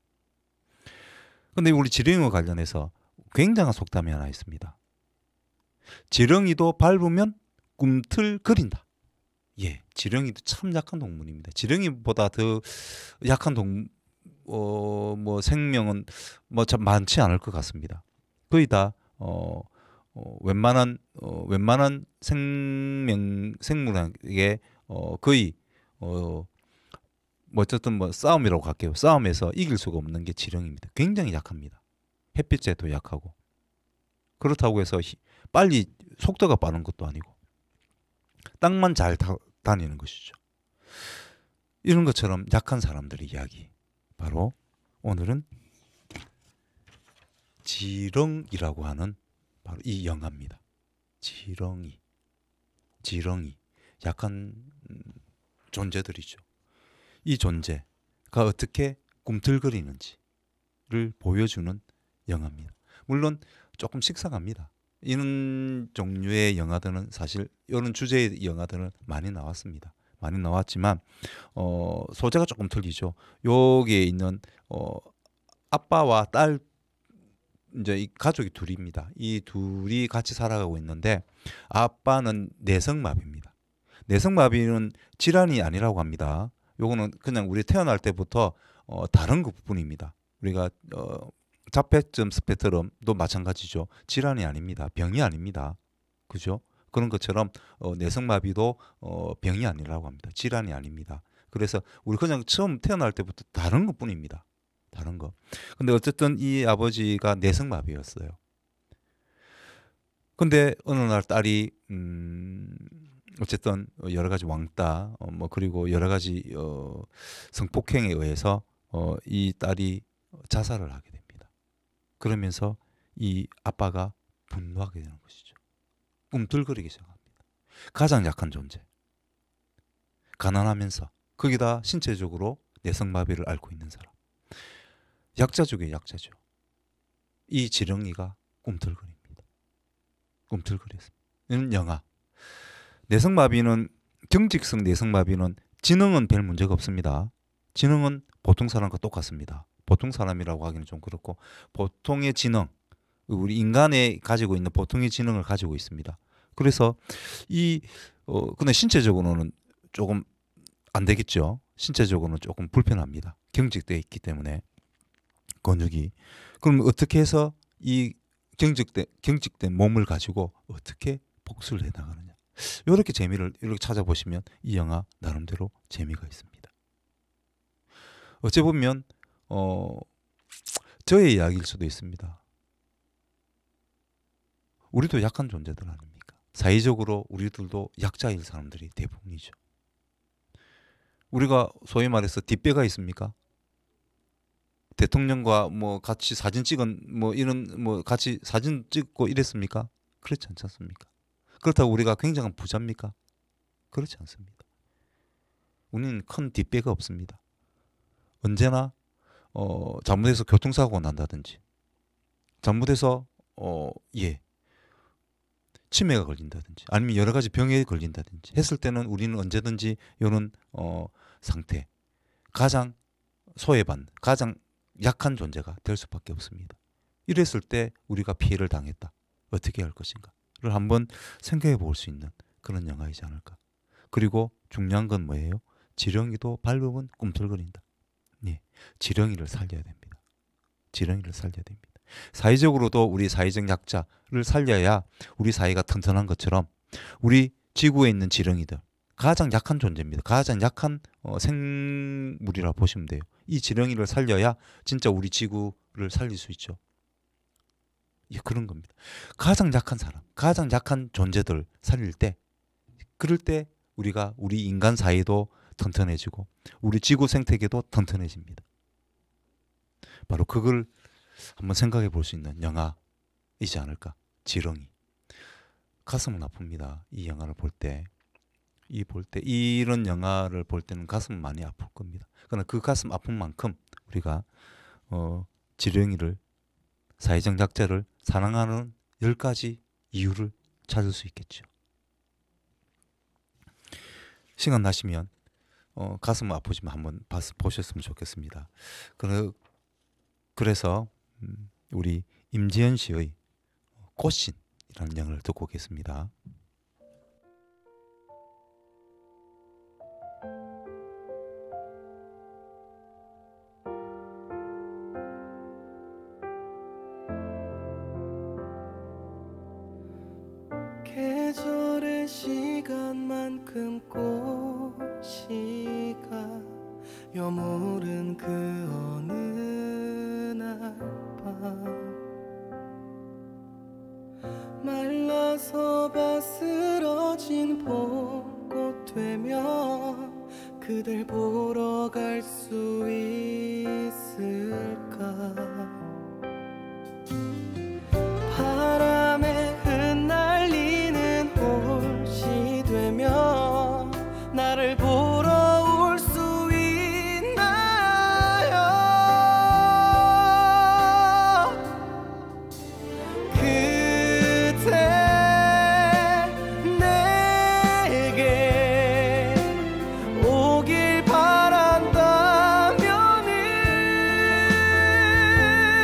근데 우리 지렁이와 관련해서 굉장한 속담이 하나 있습니다. 지렁이도 밟으면 꿈틀거린다. 예, 지렁이도 참 약한 동물입니다. 지렁이보다 더 약한 동, 어, 뭐 생명은 뭐 참 많지 않을 것 같습니다. 거의 다 어, 어, 웬만한 어, 웬만한 생명 생물에게 어, 거의 어, 뭐 어쨌든 뭐 싸움이라고 할게요. 싸움에서 이길 수가 없는 게 지렁이입니다. 굉장히 약합니다. 햇빛에도 약하고 그렇다고 해서 히, 빨리 속도가 빠른 것도 아니고 땅만 잘 다, 다니는 것이죠. 이런 것처럼 약한 사람들의 이야기 바로 오늘은 지렁이라고 하는 바로 이 영화입니다. 지렁이, 지렁이 약한 존재들이죠. 이 존재가 어떻게 꿈틀거리는지를 보여주는 영화입니다. 물론 조금 식상합니다. 이런 종류의 영화들은 사실 이런 주제의 영화들은 많이 나왔습니다. 많이 나왔지만 어, 소재가 조금 틀리죠. 여기에 있는 어, 아빠와 딸 이제 이 가족이 둘입니다. 이 둘이 같이 살아가고 있는데 아빠는 내성마비입니다. 내성마비는 질환이 아니라고 합니다. 요거는 그냥 우리 태어날 때부터 어, 다른 것뿐입니다. 우리가 어, 자폐증 스펙트럼도 마찬가지죠. 질환이 아닙니다. 병이 아닙니다. 그죠? 그런 것처럼 어, 내성마비도 어, 병이 아니라고 합니다. 질환이 아닙니다. 그래서 우리 그냥 처음 태어날 때부터 다른 것뿐입니다. 다른 거. 근데 어쨌든 이 아버지가 내성마비였어요. 근데 어느 날 딸이 음, 어쨌든 여러 가지 왕따 어, 뭐 그리고 여러 가지 어, 성폭행에 의해서 어, 이 딸이 자살을 하게 됩니다. 그러면서 이 아빠가 분노하게 되는 것이죠. 꿈틀거리기 시작합니다. 가장 약한 존재. 가난하면서 거기다 신체적으로 내성마비를 앓고 있는 사람. 약자 중에 약자죠. 이 지렁이가 꿈틀거립니다. 꿈틀거렸습니다. 이는 영화. 내성마비는 경직성 내성마비는 지능은 별 문제가 없습니다. 지능은 보통 사람과 똑같습니다. 보통 사람이라고 하기는 좀 그렇고 보통의 지능, 우리 인간에 가지고 있는 보통의 지능을 가지고 있습니다. 그래서 이 어, 근데 신체적으로는 조금 안 되겠죠. 신체적으로는 조금 불편합니다. 경직되어 있기 때문에 근육이. 그럼 어떻게 해서 이 경직된 경직된 몸을 가지고 어떻게 복수를 해 나가느냐. 이렇게 재미를 이렇게 찾아보시면 이 영화 나름대로 재미가 있습니다. 어찌 보면 어, 저의 이야기일 수도 있습니다. 우리도 약한 존재들 아닙니까? 사회적으로 우리들도 약자일 사람들이 대부분이죠. 우리가 소위 말해서 뒷배가 있습니까? 대통령과 뭐 같이 사진 찍은 뭐 이런 뭐 같이 사진 찍고 이랬습니까? 그렇지 않지 않습니까? 그렇다고 우리가 굉장한 부자입니까? 그렇지 않습니다. 우리는 큰 뒷배가 없습니다. 언제나 어, 잘못해서 교통사고가 난다든지, 잘못해서 어, 예, 치매가 걸린다든지, 아니면 여러 가지 병에 걸린다든지 했을 때는 우리는 언제든지 이런 어, 상태, 가장 소외받는, 가장 약한 존재가 될 수밖에 없습니다. 이랬을 때 우리가 피해를 당했다. 어떻게 할 것인가를 한번 생각해 볼 수 있는 그런 영화이지 않을까. 그리고 중요한 건 뭐예요? 지렁이도 밟으면 꿈틀거린다. 예, 지렁이를 살려야 됩니다. 지렁이를 살려야 됩니다. 사회적으로도 우리 사회적 약자를 살려야 우리 사회가 튼튼한 것처럼 우리 지구에 있는 지렁이들, 가장 약한 존재입니다. 가장 약한 어, 생물이라 보시면 돼요. 이 지렁이를 살려야 진짜 우리 지구를 살릴 수 있죠. 예, 그런 겁니다. 가장 약한 사람, 가장 약한 존재들 살릴 때, 그럴 때 우리가 우리 인간 사회도 튼튼해지고 우리 지구 생태계도 튼튼해집니다. 바로 그걸 한번 생각해 볼 수 있는 영화이지 않을까. 지렁이. 가슴은 아픕니다. 이 영화를 볼 때. 이 볼 때 이런 영화를 볼 때는 가슴은 많이 아플 겁니다. 그러나 그 가슴 아픈 만큼 우리가 어, 지렁이를, 사회적 약자를 사랑하는 열 가지 이유를 찾을 수 있겠죠. 시간 나시면 어, 가슴 아프지만 한번 봤, 보셨으면 좋겠습니다. 그래, 그래서 음, 우리 임지연 씨의 꽃신이라는 영화를 듣고 오겠습니다. 계절의 시간만큼 꽃이가 여물은 그 어느 날 밤, 말라서 바스러진 봄꽃 되며 그댈 보러 갈 수 있을까. 바람에 흩날리는 홀씨 되며 나를 보러 올 수 있나요. 그대 내게 오길 바란다면은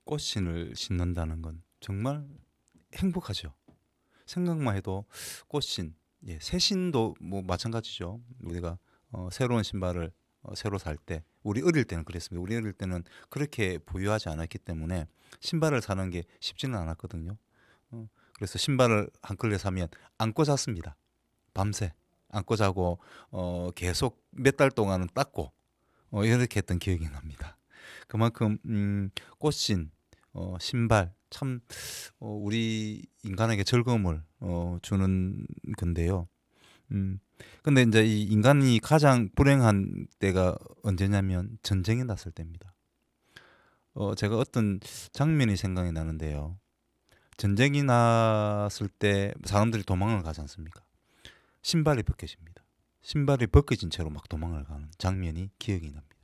꽃신을 신는다는 건 정말 행복하죠. 생각만 해도 꽃신, 예, 새신도 뭐 마찬가지죠. 우리가 어, 새로운 신발을 어, 새로 살 때, 우리 어릴 때는 그랬습니다. 우리 어릴 때는 그렇게 보유하지 않았기 때문에 신발을 사는 게 쉽지는 않았거든요. 어, 그래서 신발을 한 켤레 사면 안고 잤습니다. 밤새 안고 자고 어, 계속 몇 달 동안은 닦고 어, 이렇게 했던 기억이 납니다. 그만큼 음, 꽃신, 어, 신발 참 어, 우리 인간에게 즐거움을 어, 주는 건데요. 음, 근데 이제 이 인간이 가장 불행한 때가 언제냐면 전쟁이 났을 때입니다. 어, 제가 어떤 장면이 생각이 나는데요. 전쟁이 났을 때 사람들이 도망을 가지 않습니까? 신발이 벗겨집니다. 신발이 벗겨진 채로 막 도망을 가는 장면이 기억이 납니다.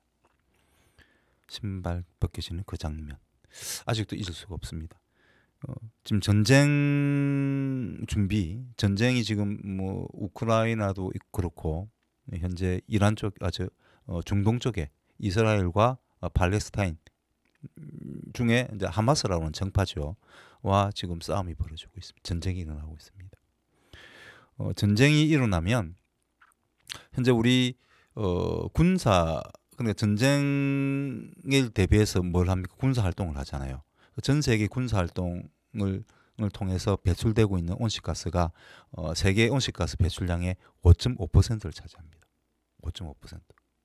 신발 벗겨지는 그 장면. 아직도 잊을 수가 없습니다. 어, 지금 전쟁 준비, 전쟁이 지금 뭐 우크라이나도 있- 그렇고 현재 이란 쪽, 아주 어, 중동 쪽에 이스라엘과 어, 팔레스타인 음, 중에 이제 하마스라고 하는 정파죠. 와 지금 싸움이 벌어지고 있습니다. 전쟁이 일어나고 있습니다. 어, 전쟁이 일어나면 현재 우리 어, 군사 그러니까 전쟁을 대비해서 뭘 합니까? 군사 활동을 하잖아요. 전 세계 군사 활동을 을 통해서 배출되고 있는 온실가스가 어, 세계 온실가스 배출량의 오 점 오 퍼센트를 차지합니다. 오 점 오 퍼센트.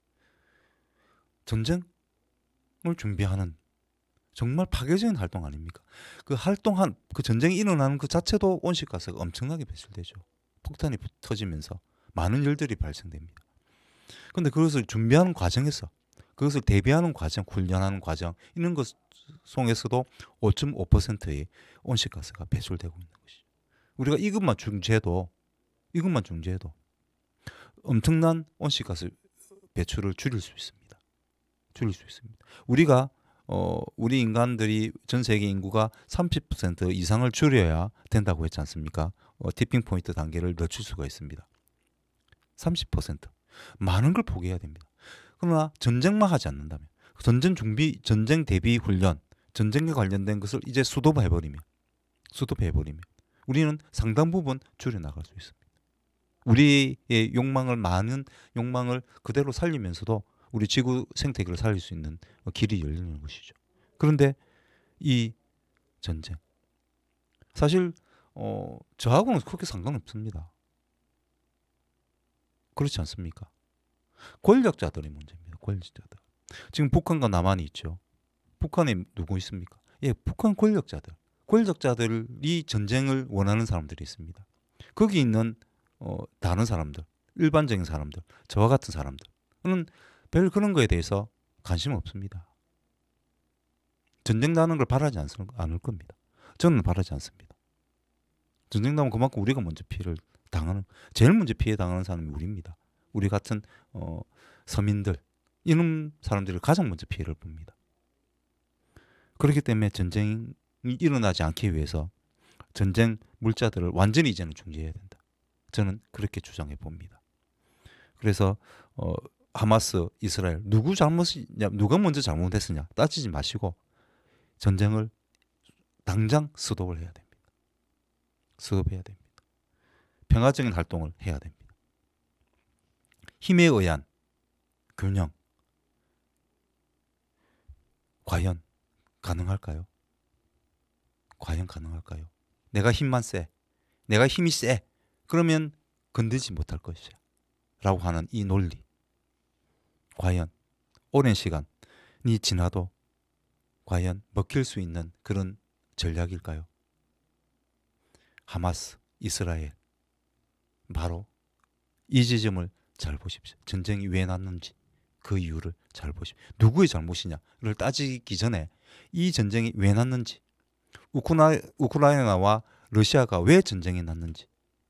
전쟁을 준비하는 정말 파괴적인 활동 아닙니까? 그 활동한 그 전쟁이 일어나는 그 자체도 온실가스가 엄청나게 배출되죠. 폭탄이 터지면서 많은 일들이 발생됩니다. 그런데 그것을 준비하는 과정에서 그것을 대비하는 과정, 훈련하는 과정 이런 것 속에서도 오 점 오 퍼센트의 온실가스가 배출되고 있는 것이죠. 우리가 이것만 중지해도 이것만 중지해도 엄청난 온실가스 배출을 줄일 수 있습니다. 줄일 수 있습니다. 우리가 어, 우리 인간들이 전 세계 인구가 삼십 퍼센트 이상을 줄여야 된다고 했지 않습니까? 어, 티핑 포인트 단계를 늦출 수가 있습니다. 삼십 퍼센트. 많은 걸 포기해야 됩니다. 그러나 전쟁만 하지 않는다면 전쟁 준비, 전쟁 대비 훈련, 전쟁에 관련된 것을 이제 수도화해버리면 수도화해버리면 우리는 상당 부분 줄여나갈 수 있습니다. 우리의 욕망을 많은 욕망을 그대로 살리면서도 우리 지구 생태계를 살릴 수 있는 길이 열리는 것이죠. 그런데 이 전쟁 사실 어, 저하고는 그렇게 상관없습니다. 그렇지 않습니까? 권력자들의 문제입니다. 권력자들. 지금 북한과 남한이 있죠. 북한에 누구 있습니까? 예, 북한 권력자들. 권력자들이 전쟁을 원하는 사람들이 있습니다. 거기 있는 어, 다른 사람들, 일반적인 사람들, 저와 같은 사람들은 별 그런 거에 대해서 관심 없습니다. 전쟁 나는 걸 바라지 않, 않을 겁니다. 저는 바라지 않습니다. 전쟁 나면 그만큼 우리가 먼저 피해를 당하는, 제일 먼저 피해 당하는 사람이 우리입니다. 우리 같은 어, 서민들, 이런 사람들이 가장 먼저 피해를 봅니다. 그렇기 때문에 전쟁이 일어나지 않기 위해서 전쟁 물자들을 완전히 이제는 중지해야 된다. 저는 그렇게 주장해 봅니다. 그래서 어, 하마스, 이스라엘 누구 잘못이냐, 누가 먼저 잘못했으냐 따지지 마시고 전쟁을 당장 스톱을 해야 됩니다. 스톱해야 됩니다. 평화적인 활동을 해야 됩니다. 힘에 의한 균형 과연 가능할까요? 과연 가능할까요? 내가 힘만 세, 내가 힘이 세, 그러면 건들지 못할 것이야 라고 하는 이 논리, 과연 오랜 시간이 지나도 과연 먹힐 수 있는 그런 전략일까요? 하마스, 이스라엘, 바로 이 지점을 잘 보십시오. 전쟁이 왜 났는지 그 이유를 잘 보십시오. 누구의 잘못이냐를 따지기 전에 이 전쟁이 왜 났는지, 우크라, 우크라이나와 러시아가 왜 전쟁이 났는지,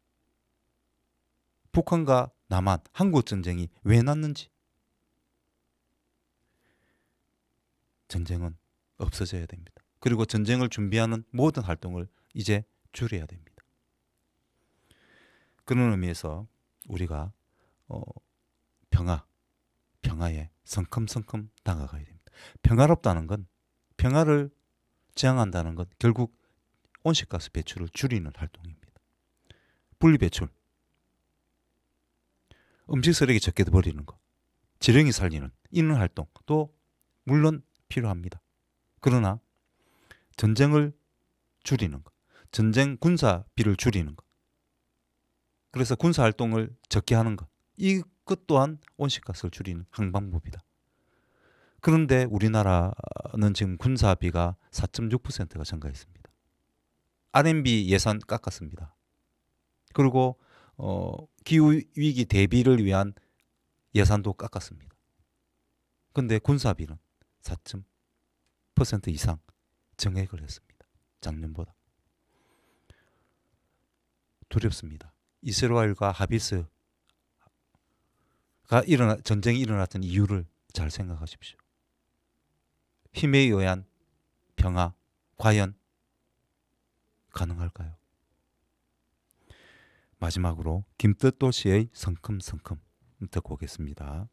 북한과 남한, 한국 전쟁이 왜 났는지, 전쟁은 없어져야 됩니다. 그리고 전쟁을 준비하는 모든 활동을 이제 줄여야 됩니다. 그런 의미에서 우리가 어, 평화, 평화에 성큼성큼 다가가야 됩니다. 평화롭다는 건 평화를 저항한다는 건 결국 온실가스 배출을 줄이는 활동입니다. 분리배출, 음식 쓰레기 적게 버리는 것, 지렁이 살리는 이런 활동도 물론 필요합니다. 그러나 전쟁을 줄이는 것, 전쟁 군사비를 줄이는 것, 그래서 군사활동을 적게 하는 것, 이것 또한 온실가스를 줄이는 한 방법이다. 그런데 우리나라는 지금 군사비가 사 점 육 퍼센트가 증가했습니다. 알엠비 예산 깎았습니다. 그리고 어, 기후위기 대비를 위한 예산도 깎았습니다. 그런데 군사비는 사 퍼센트 이상 증액을 했습니다. 작년보다. 두렵습니다. 이스라엘과 하비스가 일어나, 전쟁이 일어났던 이유를 잘 생각하십시오. 힘에 의한 평화, 과연 가능할까요? 마지막으로 김뜻도 씨의 성큼성큼 듣고 오겠습니다.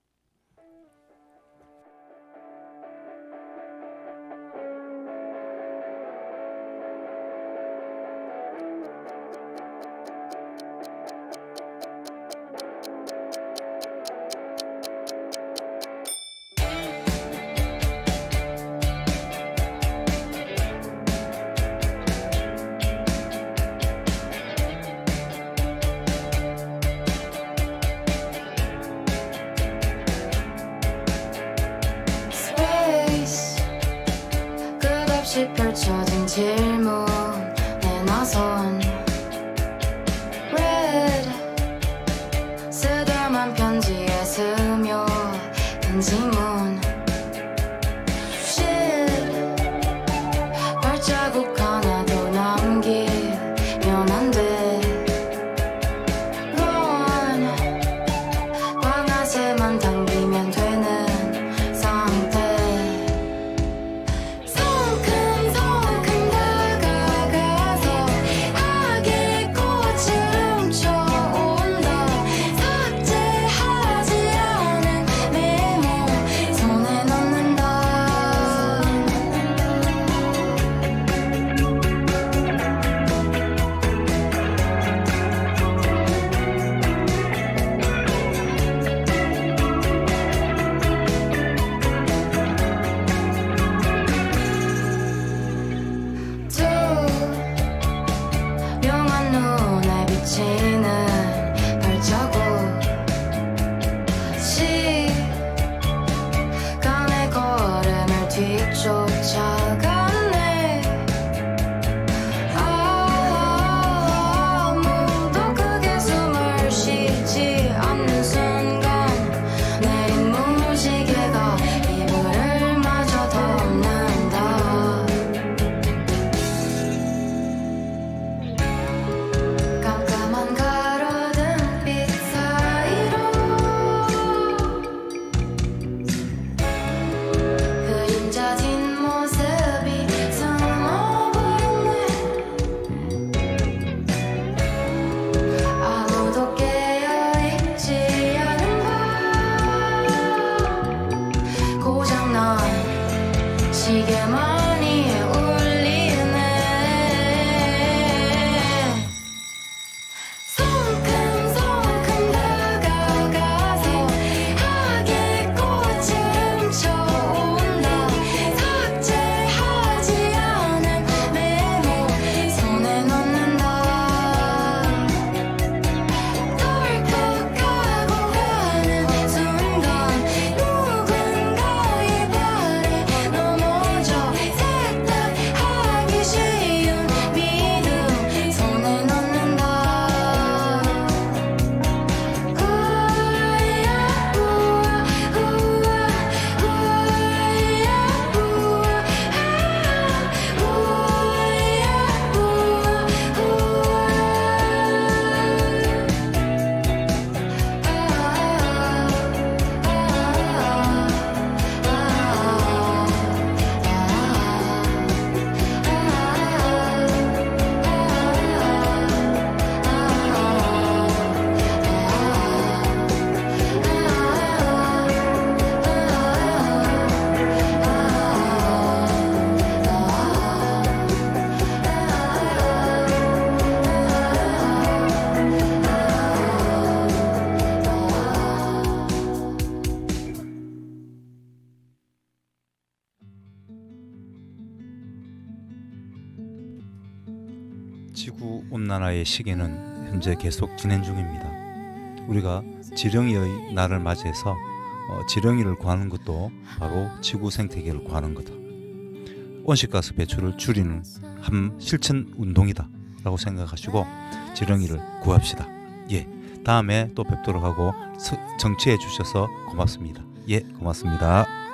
펼쳐진 질문에 나선 Red 쓰다만 편지에 스며든 지문 Shit 발자국 하나도 남기면 안 돼 Run 방아쇠만 당기면 되는 상태 저 지구 온난화의 시계는 현재 계속 진행 중입니다. 우리가 지렁이의 날을 맞이해서 어, 지렁이를 구하는 것도 바로 지구 생태계를 구하는 거다. 온실가스 배출을 줄이는 한 실천 운동이다 라고 생각하시고 지렁이를 구합시다. 예, 다음에 또 뵙도록 하고 서, 정치해 주셔서 고맙습니다. 예, 고맙습니다.